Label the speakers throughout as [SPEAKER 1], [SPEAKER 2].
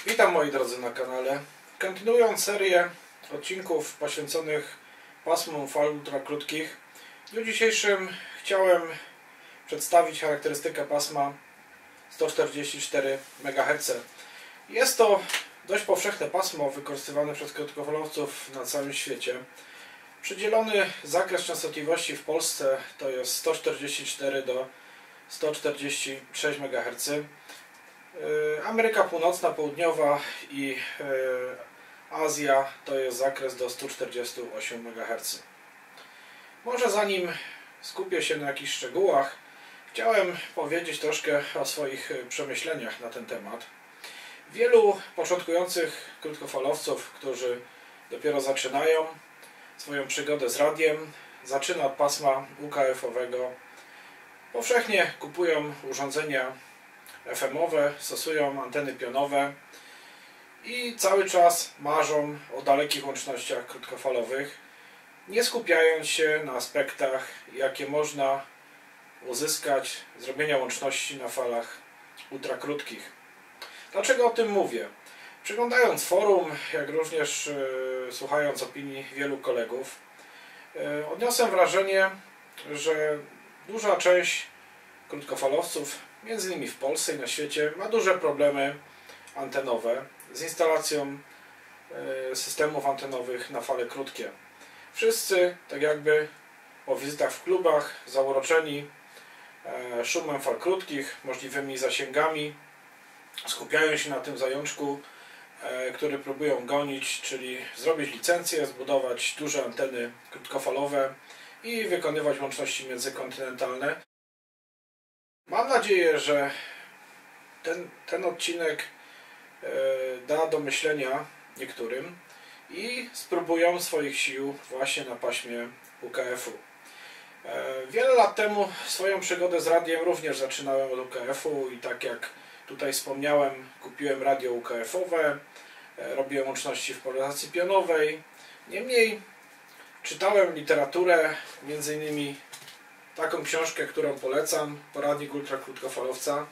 [SPEAKER 1] Witam moi drodzy na kanale. Kontynuując serię odcinków poświęconych pasmom fal ultrakrótkich, w dniu dzisiejszym chciałem przedstawić charakterystykę pasma 144 MHz. Jest to dość powszechne pasmo wykorzystywane przez krótkofalowców na całym świecie. Przydzielony zakres częstotliwości w Polsce to jest 144 do 146 MHz. Ameryka Północna, Południowa i Azja to jest zakres do 148 MHz. Może zanim skupię się na jakichś szczegółach, chciałem powiedzieć troszkę o swoich przemyśleniach na ten temat. Wielu początkujących krótkofalowców, którzy dopiero zaczynają swoją przygodę z radiem, zaczyna od pasma UKF-owego. Powszechnie kupują urządzenia FM-owe, stosują anteny pionowe i cały czas marzą o dalekich łącznościach krótkofalowych, nie skupiając się na aspektach, jakie można uzyskać z robienia łączności na falach ultrakrótkich. Dlaczego o tym mówię? Przeglądając forum, jak również słuchając opinii wielu kolegów, odniosłem wrażenie, że duża część krótkofalowców, między innymi w Polsce i na świecie, ma duże problemy antenowe z instalacją systemów antenowych na fale krótkie. Wszyscy, tak jakby po wizytach w klubach, zauroczeni szumem fal krótkich, możliwymi zasięgami, skupiają się na tym zajączku, który próbują gonić, czyli zrobić licencję, zbudować duże anteny krótkofalowe i wykonywać łączności międzykontynentalne. Mam nadzieję, że ten odcinek da do myślenia niektórym i spróbują swoich sił właśnie na paśmie UKF-u. Wiele lat temu swoją przygodę z radiem również zaczynałem od UKF-u i tak jak tutaj wspomniałem, kupiłem radio UKF-owe, robiłem łączności w polaryzacji pionowej. Niemniej czytałem literaturę, między innymi taką książkę, którą polecam, Poradnik ultrakrótkofalowca.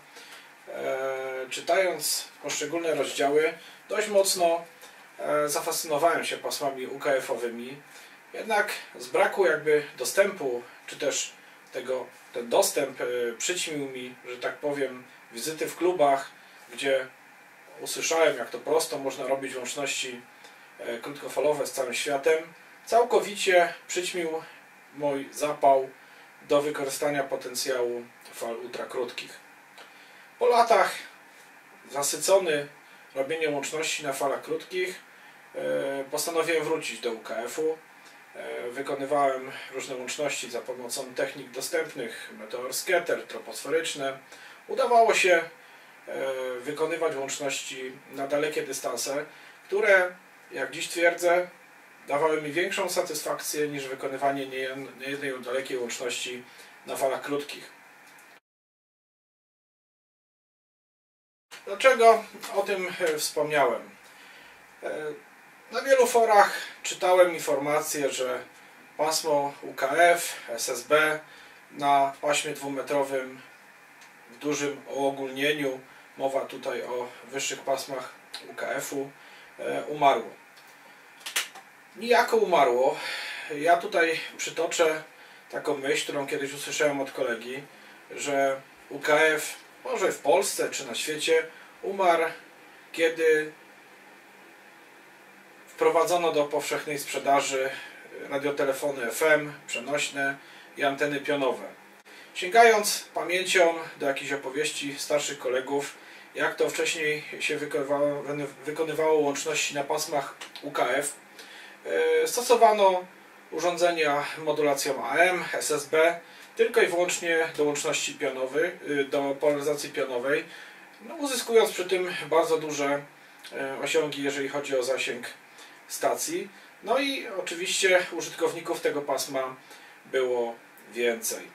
[SPEAKER 1] Czytając poszczególne rozdziały, dość mocno zafascynowałem się pasmami UKF-owymi. Jednak z braku jakby dostępu, czy też ten dostęp przyćmił mi, że tak powiem, wizyty w klubach, gdzie usłyszałem, jak to prosto można robić łączności krótkofalowe z całym światem. Całkowicie przyćmił mój zapał do wykorzystania potencjału fal ultrakrótkich. Po latach, zasycony robieniem łączności na falach krótkich, postanowiłem wrócić do UKF-u. Wykonywałem różne łączności za pomocą technik dostępnych, meteor scatter, troposferyczne. Udawało się wykonywać łączności na dalekie dystanse, które, jak dziś twierdzę, dawały mi większą satysfakcję niż wykonywanie niejednej dalekiej łączności na falach krótkich. Dlaczego o tym wspomniałem? Na wielu forach czytałem informacje, że pasmo UKF, SSB na paśmie dwumetrowym w dużym uogólnieniu, mowa tutaj o wyższych pasmach UKF-u, umarło. Nijako umarło. Ja tutaj przytoczę taką myśl, którą kiedyś usłyszałem od kolegi, że UKF, może w Polsce czy na świecie, umarł, kiedy wprowadzono do powszechnej sprzedaży radiotelefony FM, przenośne i anteny pionowe. Sięgając pamięcią do jakichś opowieści starszych kolegów, jak to wcześniej się wykonywało łączności na pasmach UKF, stosowano urządzenia modulacją AM, SSB, tylko i wyłącznie do łączności pionowej, do polaryzacji pionowej, uzyskując przy tym bardzo duże osiągi, jeżeli chodzi o zasięg stacji. No i oczywiście użytkowników tego pasma było więcej.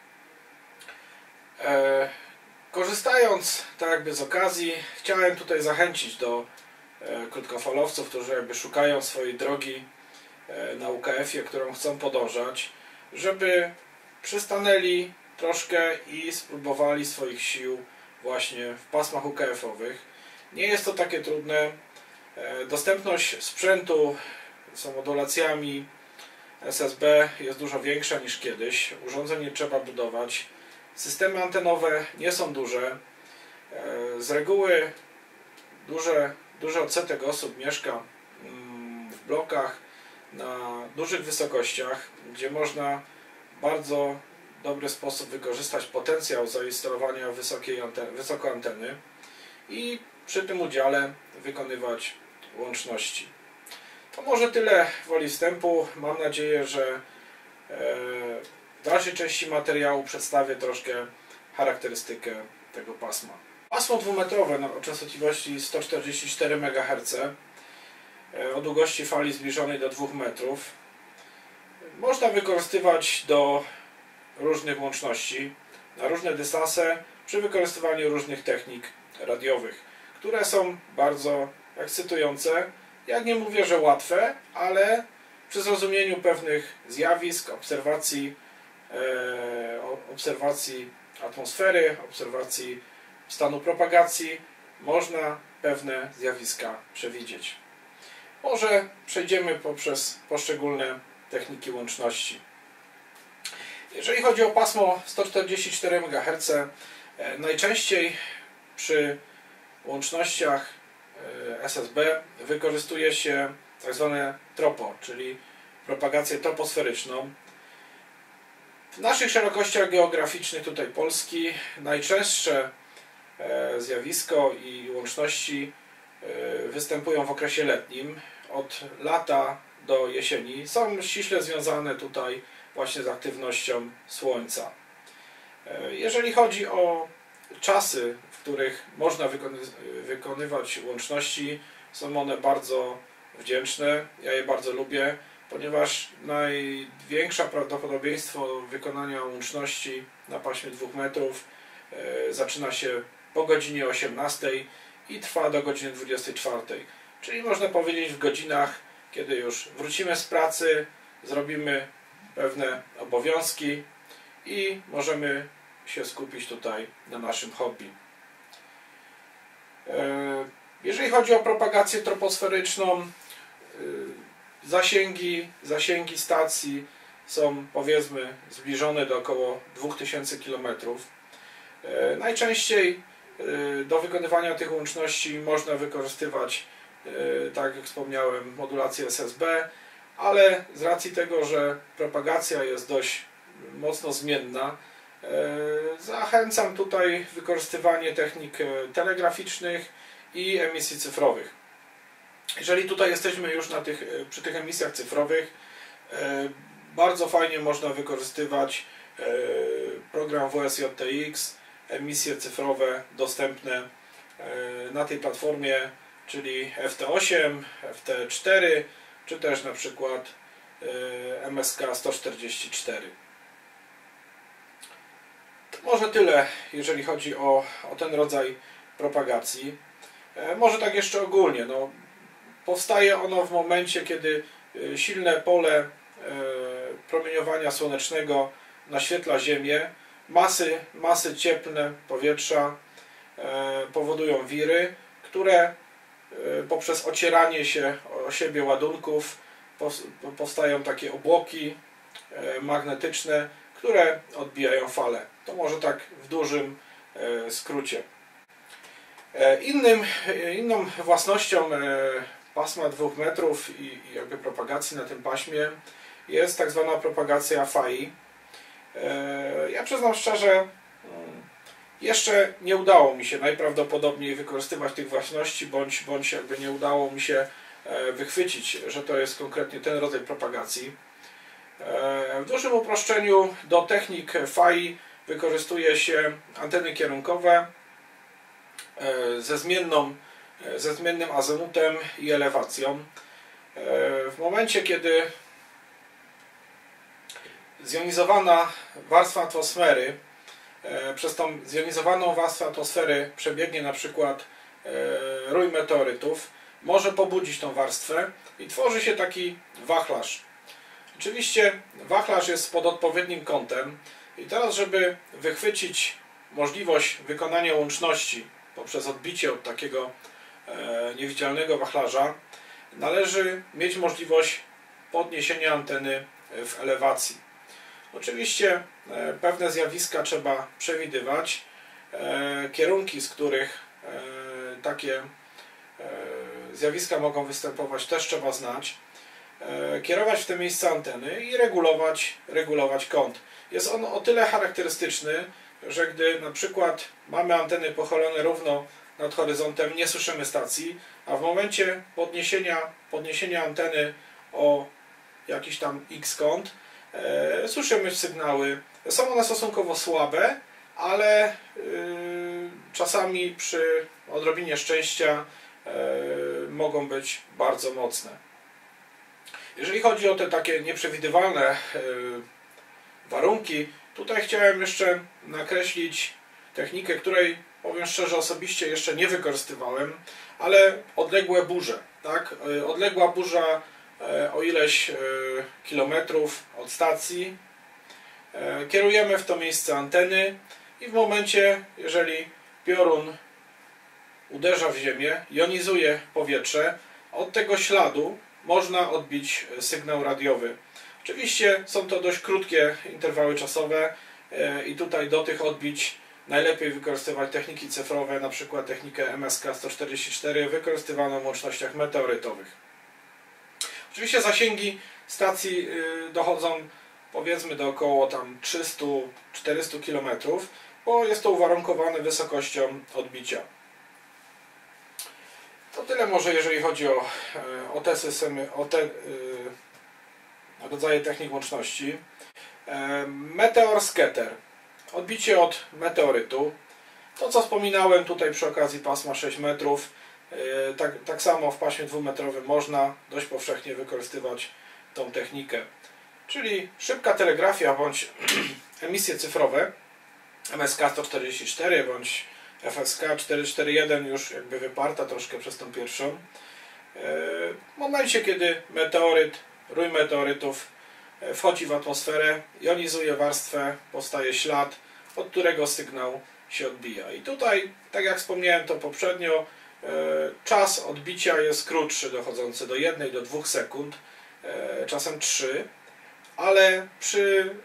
[SPEAKER 1] Korzystając tak jakby z okazji, chciałem tutaj zachęcić do krótkofalowców, którzy jakby szukają swojej drogi na UKF-ie, którą chcą podążać, żeby przystanęli troszkę i spróbowali swoich sił właśnie w pasmach UKF-owych. Nie jest to takie trudne. Dostępność sprzętu z modulacjami SSB jest dużo większa niż kiedyś. Urządzeń nie trzeba budować. Systemy antenowe nie są duże. Z reguły duży odsetek osób mieszka w blokach na dużych wysokościach, gdzie można w bardzo dobry sposób wykorzystać potencjał zainstalowania wysoko anteny i przy tym udziale wykonywać łączności. To może tyle woli wstępu. Mam nadzieję, że w dalszej części materiału przedstawię troszkę charakterystykę tego pasma. Pasmo dwumetrowe o częstotliwości 144 MHz o długości fali zbliżonej do 2 metrów można wykorzystywać do różnych łączności na różne dystanse przy wykorzystywaniu różnych technik radiowych, które są bardzo ekscytujące. Ja nie mówię, że łatwe, ale przy zrozumieniu pewnych zjawisk, obserwacji atmosfery, obserwacji stanu propagacji można pewne zjawiska przewidzieć. Może przejdziemy poprzez poszczególne techniki łączności. Jeżeli chodzi o pasmo 144 MHz, najczęściej przy łącznościach SSB wykorzystuje się tzw. tropo, czyli propagację troposferyczną. W naszych szerokościach geograficznych tutaj Polski najczęstsze zjawisko i łączności występują w okresie letnim, od lata do jesieni. Są ściśle związane tutaj właśnie z aktywnością Słońca. Jeżeli chodzi o czasy, w których można wykonywać łączności, są one bardzo wdzięczne. Ja je bardzo lubię, ponieważ największe prawdopodobieństwo wykonania łączności na paśmie 2 metrów zaczyna się po godzinie 18 i trwa do godziny 24. Czyli można powiedzieć w godzinach, kiedy już wrócimy z pracy, zrobimy pewne obowiązki i możemy się skupić tutaj na naszym hobby. Jeżeli chodzi o propagację troposferyczną, zasięgi stacji są, powiedzmy, zbliżone do około 2000 km. Najczęściej do wykonywania tych łączności można wykorzystywać, tak jak wspomniałem, modulację SSB, ale z racji tego, że propagacja jest dość mocno zmienna, zachęcam tutaj wykorzystywanie technik telegraficznych i emisji cyfrowych. Jeżeli tutaj jesteśmy już przy tych emisjach cyfrowych, bardzo fajnie można wykorzystywać program WSJTX, emisje cyfrowe dostępne na tej platformie, czyli FT8, FT4, czy też na przykład MSK 144. Może tyle, jeżeli chodzi o ten rodzaj propagacji. Może tak jeszcze ogólnie. Powstaje ono w momencie, kiedy silne pole promieniowania słonecznego naświetla Ziemię. Masy cieplne powietrza powodują wiry, które poprzez ocieranie się o siebie ładunków powstają takie obłoki magnetyczne, które odbijają fale. To może tak w dużym skrócie. Inną własnością pasma 2 metrów i jakby propagacji na tym paśmie jest tak zwana propagacja FAI. Ja przyznam szczerze, jeszcze nie udało mi się najprawdopodobniej wykorzystywać tych własności, bądź jakby nie udało mi się wychwycić, że to jest konkretnie ten rodzaj propagacji. W dużym uproszczeniu do technik FAI wykorzystuje się anteny kierunkowe ze zmiennym azymutem i elewacją. W momencie, kiedy zjonizowana warstwa atmosfery, przez tą zjonizowaną warstwę atmosfery przebiegnie na przykład rój meteorytów, może pobudzić tą warstwę i tworzy się taki wachlarz. Oczywiście wachlarz jest pod odpowiednim kątem i teraz, żeby wychwycić możliwość wykonania łączności poprzez odbicie od takiego niewidzialnego wachlarza, należy mieć możliwość podniesienia anteny w elewacji. Oczywiście pewne zjawiska trzeba przewidywać, kierunki, z których takie zjawiska mogą występować, też trzeba znać, kierować w te miejsca anteny i regulować kąt. Jest on o tyle charakterystyczny, że gdy na przykład mamy anteny pochylone równo nad horyzontem, nie słyszymy stacji, a w momencie podniesienia anteny o jakiś tam x kąt słyszymy sygnały. Są one stosunkowo słabe, ale czasami przy odrobinie szczęścia mogą być bardzo mocne. Jeżeli chodzi o te takie nieprzewidywalne warunki, tutaj chciałem jeszcze nakreślić technikę, której, powiem szczerze, osobiście jeszcze nie wykorzystywałem, ale odległe burze. Tak? Odległa burza o ileś kilometrów od stacji, kierujemy w to miejsce anteny i w momencie, jeżeli piorun uderza w ziemię, jonizuje powietrze, od tego śladu można odbić sygnał radiowy. Oczywiście są to dość krótkie interwały czasowe i tutaj do tych odbić najlepiej wykorzystywać techniki cyfrowe, na przykład technikę MSK-144 wykorzystywaną w łącznościach meteorytowych. Oczywiście zasięgi stacji dochodzą, powiedzmy, do około tam 300-400 km, bo jest to uwarunkowane wysokością odbicia. To tyle może, jeżeli chodzi o te systemy, o te rodzaje technik łączności. Meteor scatter. Odbicie od meteorytu. To, co wspominałem tutaj przy okazji pasma 6 metrów, tak samo w paśmie 2-metrowym można dość powszechnie wykorzystywać tą technikę. Czyli szybka telegrafia bądź emisje cyfrowe MSK-144 bądź FSK-441 już jakby wyparta troszkę przez tą pierwszą. W momencie, kiedy rój meteorytów wchodzi w atmosferę, jonizuje warstwę, powstaje ślad, od którego sygnał się odbija. I tutaj, tak jak wspomniałem to poprzednio, czas odbicia jest krótszy, dochodzący do 1 do 2 sekund, czasem 3, ale przy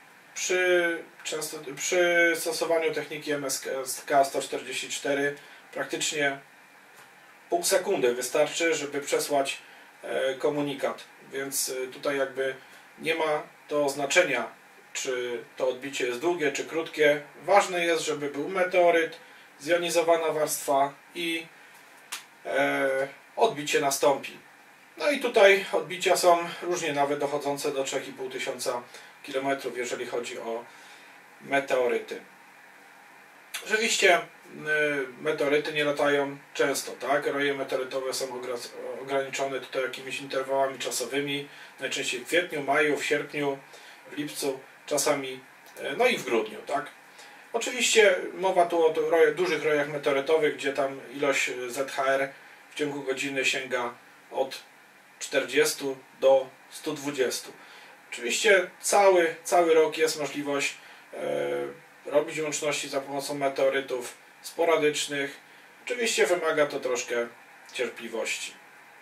[SPEAKER 1] stosowaniu techniki MSK-144 praktycznie pół sekundy wystarczy, żeby przesłać komunikat, więc tutaj jakby nie ma to znaczenia, czy to odbicie jest długie, czy krótkie. Ważne jest, żeby był meteoryt, zjonizowana warstwa i odbicie nastąpi. No i tutaj odbicia są różnie, nawet dochodzące do 3500 km, jeżeli chodzi o meteoryty. Oczywiście meteoryty nie latają często, tak? Roje meteorytowe są ograniczone tutaj jakimiś interwałami czasowymi, najczęściej w kwietniu, maju, w sierpniu, w lipcu, czasami, no i w grudniu, tak? Oczywiście mowa tu o dużych rojach meteorytowych, gdzie tam ilość ZHR w ciągu godziny sięga od 40 do 120. Oczywiście cały rok jest możliwość robić łączności za pomocą meteorytów sporadycznych. Oczywiście wymaga to troszkę cierpliwości.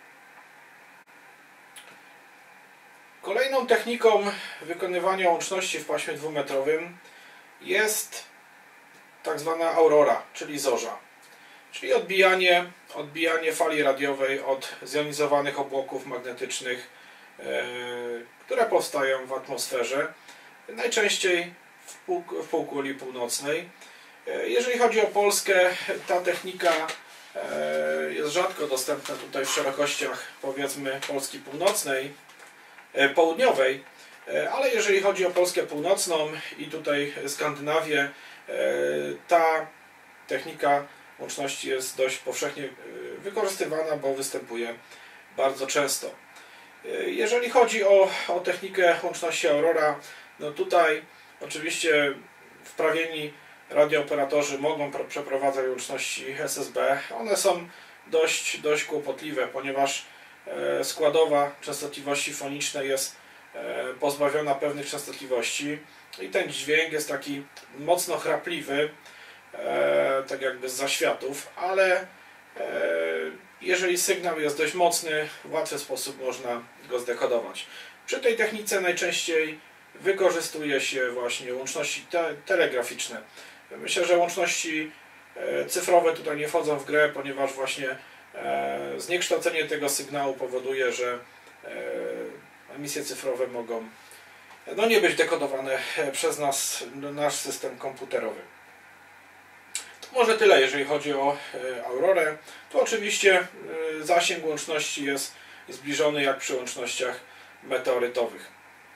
[SPEAKER 1] Kolejną techniką wykonywania łączności w paśmie 2-metrowym jest tak zwana aurora, czyli zorza. Czyli odbijanie fali radiowej od zjonizowanych obłoków magnetycznych, które powstają w atmosferze, najczęściej w półkuli północnej. Jeżeli chodzi o Polskę, ta technika jest rzadko dostępna tutaj w szerokościach, powiedzmy, Polski północnej, południowej, ale jeżeli chodzi o Polskę północną i tutaj Skandynawię, ta technika łączności jest dość powszechnie wykorzystywana, bo występuje bardzo często. Jeżeli chodzi o technikę łączności Aurora, no tutaj oczywiście wprawieni radiooperatorzy mogą przeprowadzać łączności SSB. One są dość kłopotliwe, ponieważ składowa częstotliwości fonicznej jest pozbawiona pewnych częstotliwości i ten dźwięk jest taki mocno chrapliwy, tak jakby z zaświatów, ale Jeżeli sygnał jest dość mocny, w łatwy sposób można go zdekodować. Przy tej technice najczęściej wykorzystuje się właśnie łączności telegraficzne. Myślę, że łączności cyfrowe tutaj nie wchodzą w grę, ponieważ właśnie zniekształcenie tego sygnału powoduje, że emisje cyfrowe mogą nie być dekodowane przez nasz system komputerowy. To może tyle, jeżeli chodzi o Aurorę. Tu oczywiście zasięg łączności jest zbliżony jak przy łącznościach meteorytowych.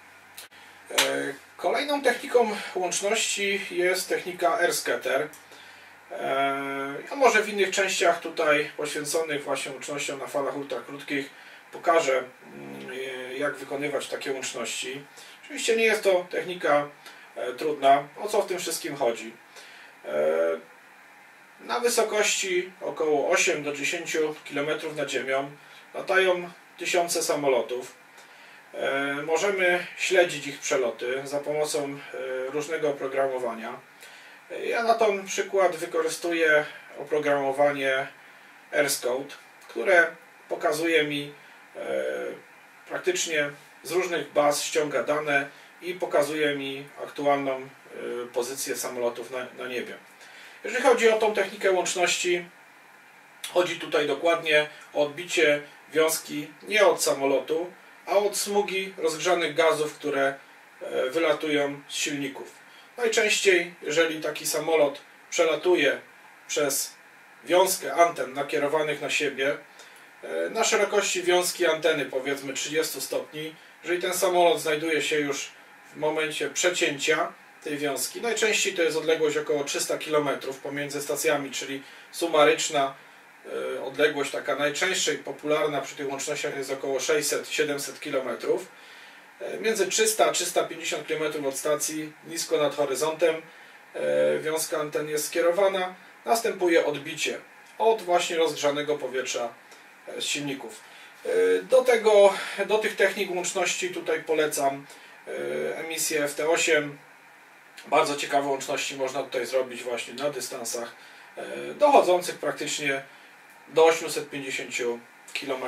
[SPEAKER 1] Kolejną techniką łączności jest technika AirScatter. Ja może w innych częściach tutaj poświęconych właśnie łącznościom na falach ultrakrótkich pokażę, jak wykonywać takie łączności. Oczywiście nie jest to technika trudna. O co w tym wszystkim chodzi? Na wysokości około 8 do 10 km nad ziemią latają tysiące samolotów. Możemy śledzić ich przeloty za pomocą różnego oprogramowania. Ja na ten przykład wykorzystuję oprogramowanie AirScout, które pokazuje mi praktycznie z różnych baz, ściąga dane i pokazuje mi aktualną pozycję samolotów na niebie. Jeżeli chodzi o tą technikę łączności, chodzi tutaj dokładnie o odbicie wiązki nie od samolotu, a od smugi rozgrzanych gazów, które wylatują z silników. Najczęściej, jeżeli taki samolot przelatuje przez wiązkę anten nakierowanych na siebie, na szerokości wiązki anteny powiedzmy 30 stopni, jeżeli ten samolot znajduje się już w momencie przecięcia tej wiązki, najczęściej to jest odległość około 300 km pomiędzy stacjami, czyli sumaryczna odległość taka najczęściej popularna przy tych łącznościach jest około 600-700 km. Między 300 a 350 km od stacji, nisko nad horyzontem, wiązka anten jest skierowana, następuje odbicie od właśnie rozgrzanego powietrza z silników. Do tych technik łączności tutaj polecam emisję FT8. Bardzo ciekawe łączności można tutaj zrobić właśnie na dystansach dochodzących praktycznie do 850 km.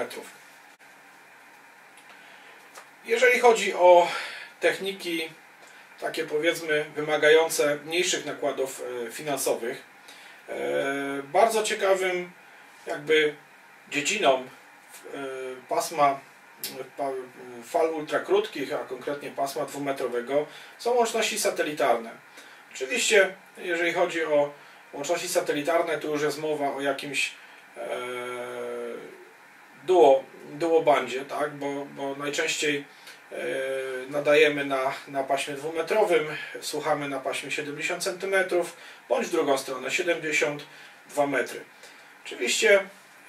[SPEAKER 1] Jeżeli chodzi o techniki takie powiedzmy wymagające mniejszych nakładów finansowych, bardzo ciekawym jakby dziedziną pasma fal ultrakrótkich, a konkretnie pasma dwumetrowego, są łączności satelitarne. Oczywiście, jeżeli chodzi o łączności satelitarne, tu już jest mowa o jakimś duobandzie, tak? Bo najczęściej nadajemy na paśmie dwumetrowym, słuchamy na paśmie 70 cm, bądź w drugą stronę 72 metry. Oczywiście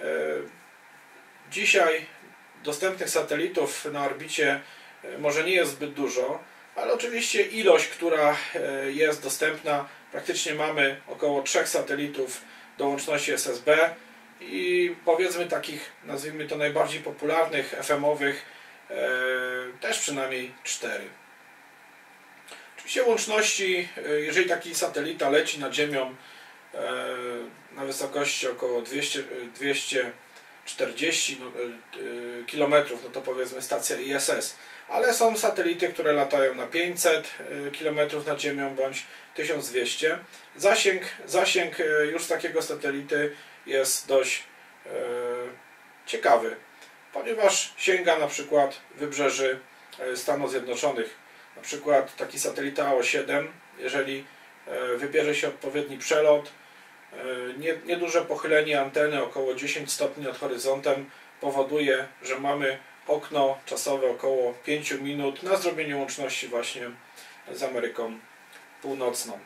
[SPEAKER 1] dzisiaj dostępnych satelitów na orbicie może nie jest zbyt dużo, ale oczywiście ilość, która jest dostępna, praktycznie mamy około 3 satelitów do łączności SSB i powiedzmy takich, nazwijmy to najbardziej popularnych, FM-owych, też przynajmniej 4. Oczywiście łączności, jeżeli taki satelita leci nad Ziemią na wysokości około 240 km, no to powiedzmy stacja ISS, ale są satelity, które latają na 500 km nad Ziemią bądź 1200. Zasięg już z takiego satelity jest dość ciekawy, ponieważ sięga na przykład wybrzeży Stanów Zjednoczonych. Na przykład taki satelita AO7, jeżeli wybierze się odpowiedni przelot, nieduże pochylenie anteny, około 10 stopni nad horyzontem, powoduje, że mamy okno czasowe około 5 minut na zrobienie łączności właśnie z Ameryką Północną.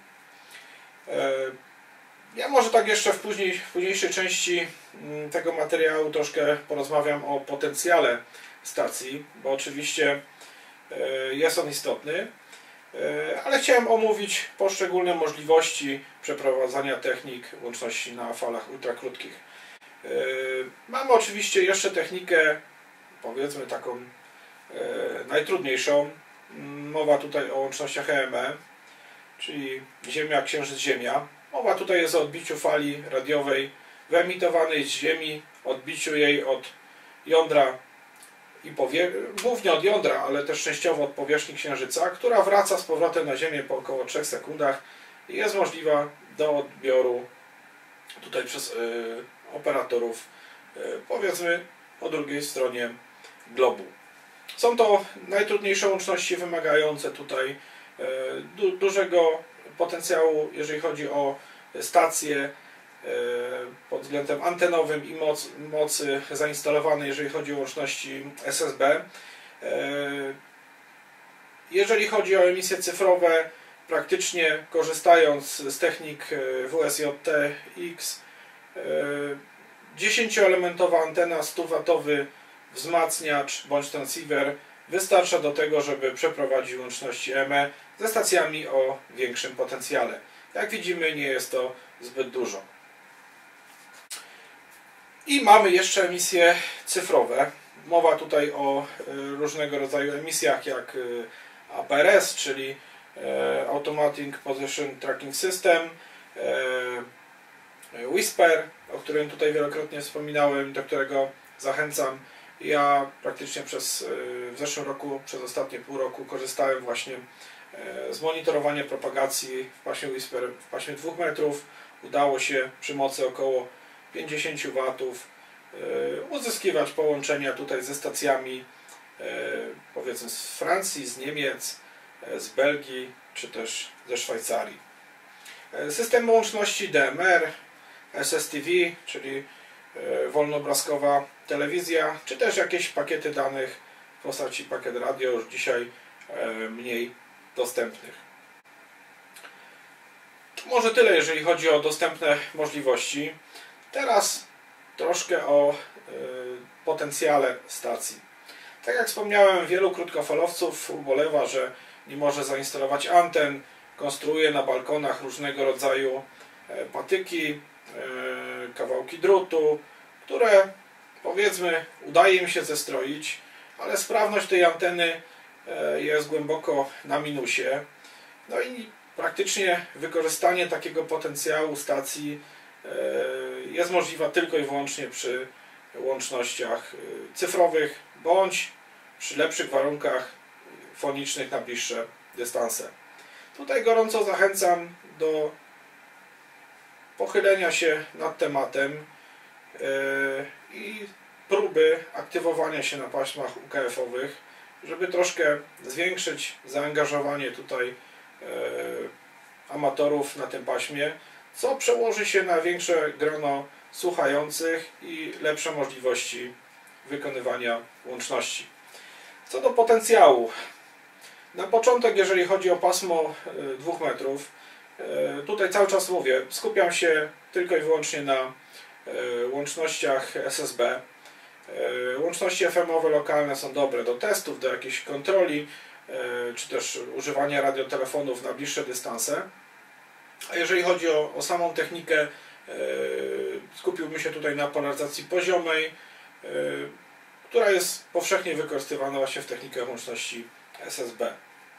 [SPEAKER 1] Ja może tak jeszcze w późniejszej części tego materiału troszkę porozmawiam o potencjale stacji, bo oczywiście jest on istotny, ale chciałem omówić poszczególne możliwości przeprowadzania technik łączności na falach ultrakrótkich. Mamy oczywiście jeszcze technikę, powiedzmy taką najtrudniejszą. Mowa tutaj o łącznościach EME, czyli Ziemia, Księżyc, Ziemia. Mowa tutaj jest o odbiciu fali radiowej wyemitowanej z Ziemi, odbiciu jej od jądra i głównie od jądra, ale też częściowo od powierzchni Księżyca, która wraca z powrotem na Ziemię po około 3 sekundach i jest możliwa do odbioru tutaj przez operatorów, powiedzmy po drugiej stronie globu. Są to najtrudniejsze łączności wymagające tutaj dużego potencjału, jeżeli chodzi o stacje pod względem antenowym i mocy zainstalowanej, jeżeli chodzi o łączności SSB. Jeżeli chodzi o emisje cyfrowe, praktycznie korzystając z technik WSJT-X, 10-elementowa antena, 100W wzmacniacz bądź transceiver wystarcza do tego, żeby przeprowadzić łączności ME ze stacjami o większym potencjale. Jak widzimy, nie jest to zbyt dużo. I mamy jeszcze emisje cyfrowe. Mowa tutaj o różnego rodzaju emisjach jak APRS, czyli Automatic Position Tracking System, Whisper, o którym tutaj wielokrotnie wspominałem, do którego zachęcam. Ja praktycznie w zeszłym roku, przez ostatnie pół roku korzystałem właśnie z monitorowania propagacji w paśmie Whisper w paśmie 2 metrów. Udało się przy mocy około 50 W uzyskiwać połączenia tutaj ze stacjami powiedzmy z Francji, z Niemiec, z Belgii czy też ze Szwajcarii. System łączności DMR, SSTV, czyli wolnoobrazkowa telewizja, czy też jakieś pakiety danych w postaci pakiet radio, już dzisiaj mniej dostępnych. To może tyle, jeżeli chodzi o dostępne możliwości. Teraz troszkę o potencjale stacji. Tak jak wspomniałem, wielu krótkofalowców ubolewa, że nie może zainstalować anten, konstruuje na balkonach różnego rodzaju patyki, kawałki drutu, które powiedzmy udaje im się zestroić, ale sprawność tej anteny jest głęboko na minusie. No i praktycznie wykorzystanie takiego potencjału stacji jest możliwa tylko i wyłącznie przy łącznościach cyfrowych bądź przy lepszych warunkach fonicznych na bliższe dystanse. Tutaj gorąco zachęcam do pochylenia się nad tematem i próby aktywowania się na paśmach UKF-owych, żeby troszkę zwiększyć zaangażowanie tutaj amatorów na tym paśmie, co przełoży się na większe grono słuchających i lepsze możliwości wykonywania łączności. Co do potencjału, na początek, jeżeli chodzi o pasmo 2 metrów, tutaj cały czas mówię, skupiam się tylko i wyłącznie na łącznościach SSB. Łączności FM-owe lokalne są dobre do testów, do jakiejś kontroli, czy też używania radiotelefonów na bliższe dystanse. A jeżeli chodzi o samą technikę, skupiłbym się tutaj na polaryzacji poziomej, która jest powszechnie wykorzystywana właśnie w technikach łączności SSB.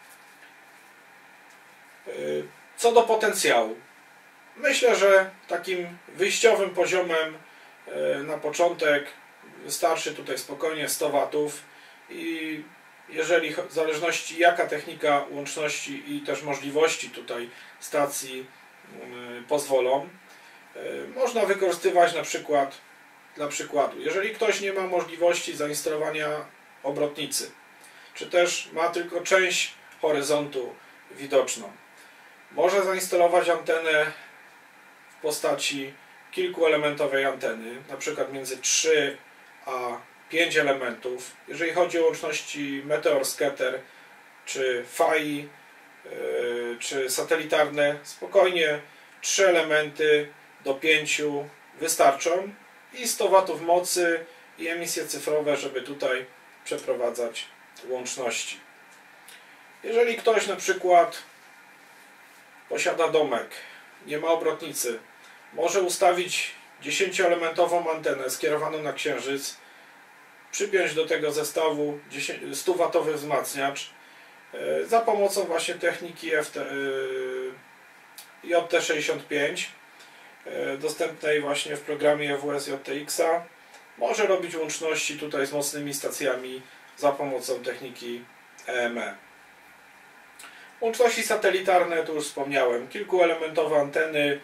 [SPEAKER 1] Co do potencjału, myślę, że takim wyjściowym poziomem na początek wystarczy tutaj spokojnie 100 W i jeżeli w zależności jaka technika łączności i też możliwości tutaj stacji pozwolą, można wykorzystywać na przykład, dla przykładu, jeżeli ktoś nie ma możliwości zainstalowania obrotnicy, czy też ma tylko część horyzontu widoczną, może zainstalować antenę w postaci kilkuelementowej anteny, na przykład między 3 a 5 elementów. Jeżeli chodzi o łączności Meteor Scatter, czy FAI, czy satelitarne, spokojnie 3 elementy do 5 wystarczą i 100 W mocy i emisje cyfrowe, żeby tutaj przeprowadzać łączności. Jeżeli ktoś na przykład posiada domek, nie ma obrotnicy, może ustawić 10-elementową antenę skierowaną na Księżyc, przypiąć do tego zestawu 100W wzmacniacz za pomocą właśnie techniki JT65 dostępnej właśnie w programie WSJTX-a może robić łączności tutaj z mocnymi stacjami za pomocą techniki EME. Łączności satelitarne, tu już wspomniałem, kilkuelementowe anteny,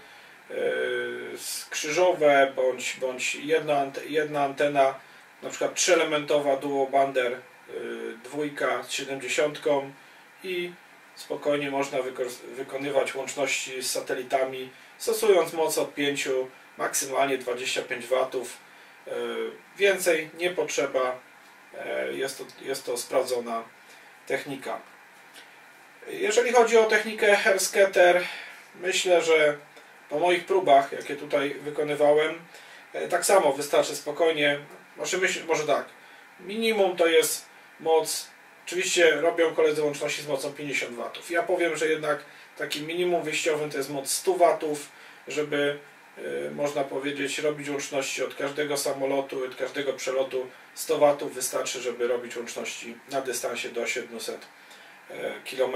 [SPEAKER 1] krzyżowe bądź jedna antena, na przykład trzyelementowa duobander, dwójka z 70 i spokojnie można wykonywać łączności z satelitami, stosując moc od 5, maksymalnie 25 W. Więcej nie potrzeba, jest to sprawdzona technika. Jeżeli chodzi o technikę AirScatter, myślę, że po moich próbach, jakie tutaj wykonywałem, tak samo wystarczy spokojnie, może tak, minimum to jest moc, oczywiście robią koledzy łączności z mocą 50 W. Ja powiem, że jednak takim minimum wyjściowym to jest moc 100 W, żeby można powiedzieć robić łączności od każdego samolotu, od każdego przelotu 100 W wystarczy, żeby robić łączności na dystansie do 700 km.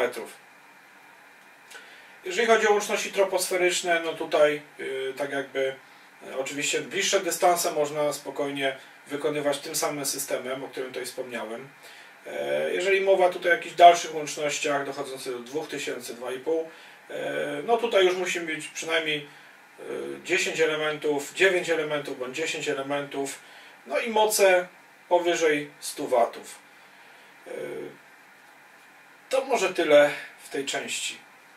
[SPEAKER 1] Jeżeli chodzi o łączności troposferyczne, no tutaj tak jakby oczywiście bliższe dystanse można spokojnie wykonywać tym samym systemem, o którym tutaj wspomniałem. Jeżeli mowa tutaj o jakichś dalszych łącznościach dochodzących do 2000, 2,5, no tutaj już musi być przynajmniej 10 elementów, 9 elementów bądź 10 elementów, no i moce powyżej 100 W. To może tyle w tej części.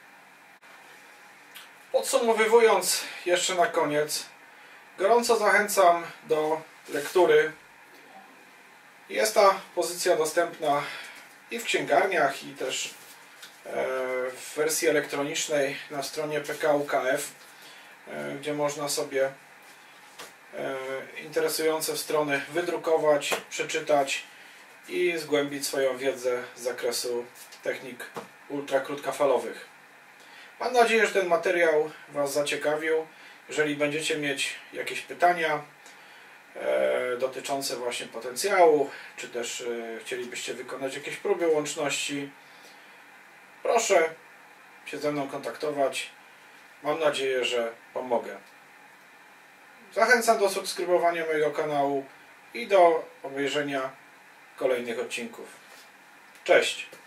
[SPEAKER 1] Podsumowując jeszcze na koniec, gorąco zachęcam do lektury. Jest ta pozycja dostępna i w księgarniach, i też w wersji elektronicznej na stronie PKUKF, gdzie można sobie interesujące strony wydrukować, przeczytać i zgłębić swoją wiedzę z zakresu technik ultrakrótkofalowych. Mam nadzieję, że ten materiał Was zaciekawił. Jeżeli będziecie mieć jakieś pytania dotyczące właśnie potencjału, czy też chcielibyście wykonać jakieś próby łączności, proszę się ze mną kontaktować. Mam nadzieję, że pomogę. Zachęcam do subskrybowania mojego kanału i do obejrzenia kolejnych odcinków. Cześć!